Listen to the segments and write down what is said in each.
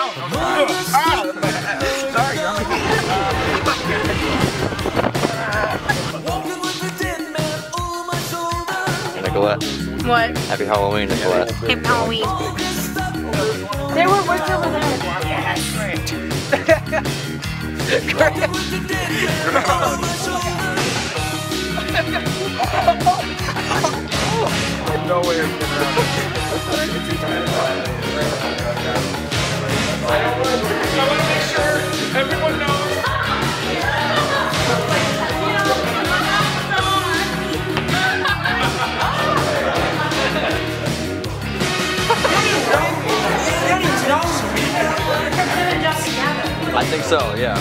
Nicolette. What? Happy Halloween, Nicolette. Happy Halloween. They were what's over there? No way it's gonna I want to make sure everyone knows. I think so, yeah.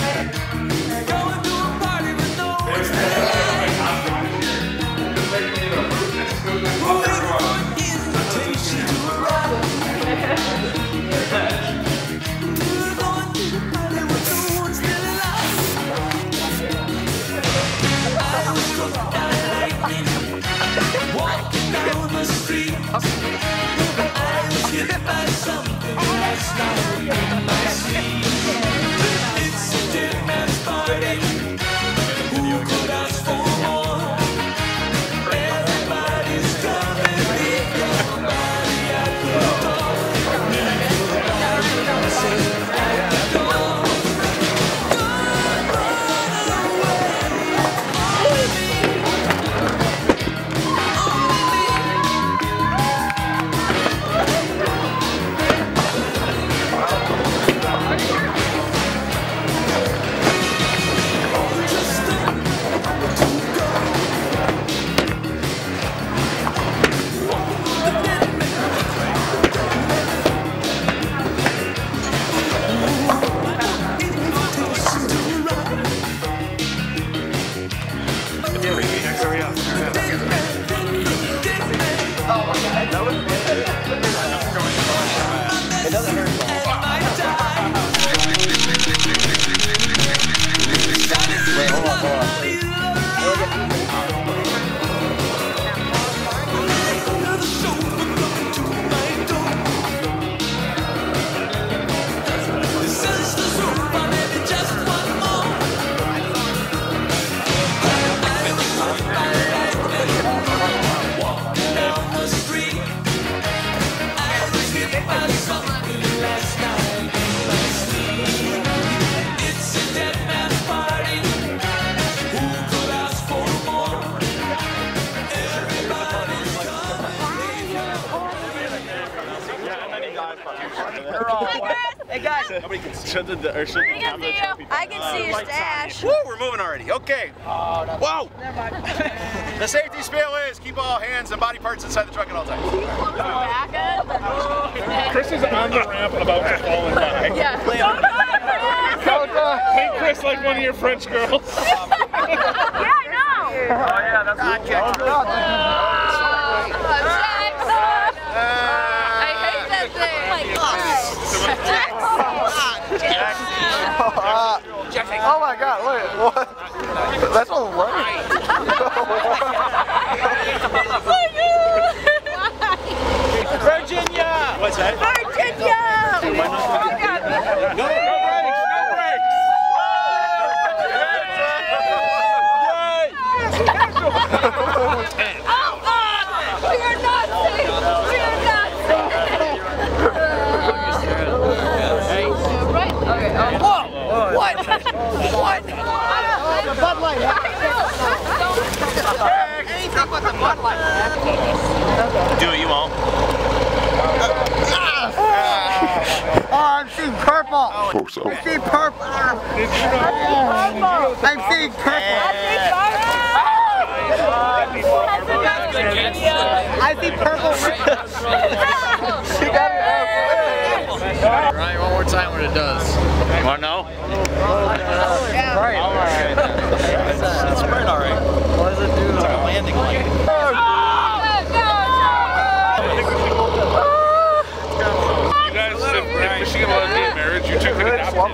Hey guys, nobody can should the or should I can see your stash. Woo, we're moving already. Okay. Whoa. The safety spiel is keep all hands and body parts inside the truck at all times. Chris is on the ramp about to fall and die. Yeah. Paint Chris like one of your French girls. Yeah, I know. Oh yeah, that's not I hate that thing. Oh my god, look at what? That's all right. Virginia! What's that? Virginia! No brakes! No brakes! Oh God! We are not safe! We are not safe! Right? Okay. Whoa! What? What? The Bud Light. Anything but the Bud Light. Do it, you won't. Oh, I'm seeing purple. Hope so. I see purple. I'm seeing purple. I see purple. She got it out. Ryan, one more time when it does. You want to know? Yeah. Right. All right. It's spread all right. What does it do? It's like a landing light. You guys, if Michigan wanted me in marriage, you two could adopt him.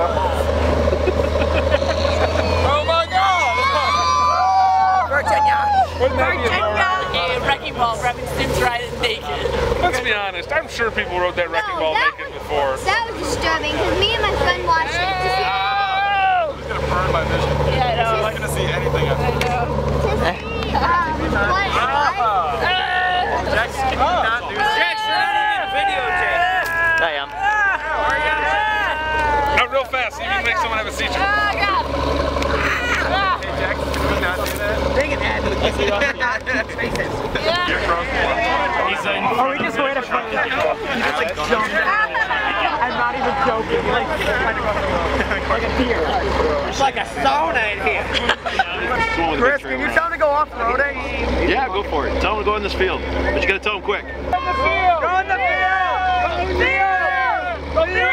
Oh my God! Virginia! Virginia! Wrecking ball, Reverend Sims riding naked. Let's be honest, I'm sure people wrote that wrecking ball naked before. before. That was disturbing because me and my friend watched it. It's gonna burn my vision. Yeah, I know. I'm not gonna see anything. I know. Jackson, can you not do this? Jackson, I need a videotape. I am. Now real fast, see if you can make someone have a seizure. Hey Jackson, can you not do that? Take an ad. Oh, we just wait a minute. He just like jumped out. I'm not even joking. Like a deer. It's like a sauna in here. Chris, can you tell him to go off-roading? Yeah, go for it. Tell him to go in this field. But you gotta tell him quick. Go in the field! Go in the field! Go in the field! Go in the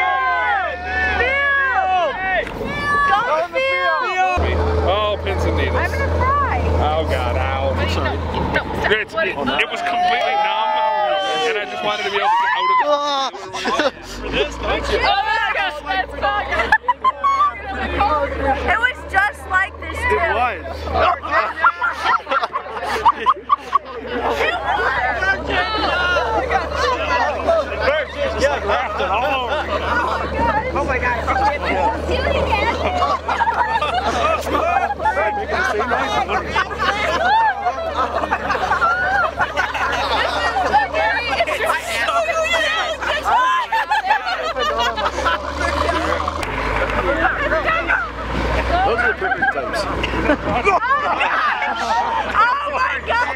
field! Oh, pins and needles. I'm gonna cry. Oh God, ow. I'm sorry. It was completely numb, and I just wanted to be able to get out of it. For this, thank you. Oh my gosh, that's so good. It was just like this too. It was. Yeah, grafted all over. Oh my god. Do it again. Those are the perfect types. Oh my god.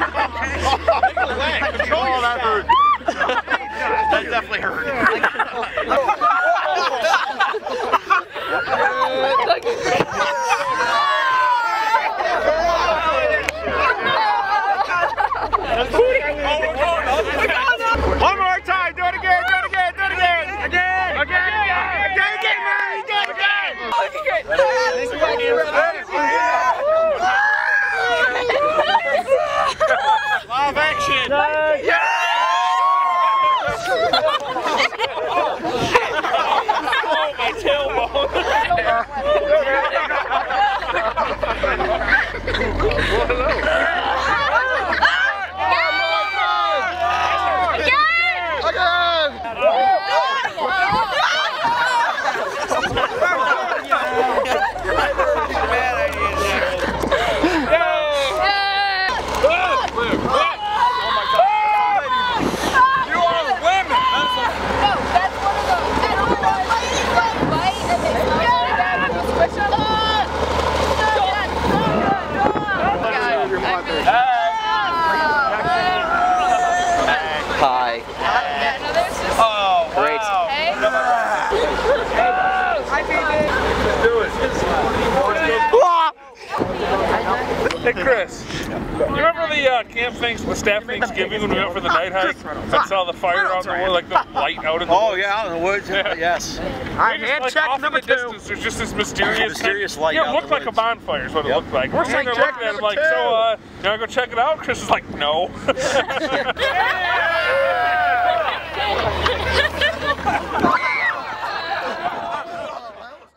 Oh, that hurt. That definitely hurt. One more time. Do it again. Do it again. Do it again. Again. Again. Again. Again. Live action. Oh, my tailbone. Hi. Oh, Great. wow. Hey Chris, you remember the camp Thanksgiving when we went for the night hike and saw the fire out in the wood, like the light out in the woods? Yeah, out in the woods. Yes. Alright, hand check number 2. Distance, there's just this mysterious light. Yeah, it out looked in the like a woods. bonfire is what it looked like. We're sitting there check looking at it number like, 2. so, you wanna go check it out? Chris is like, no. Yeah.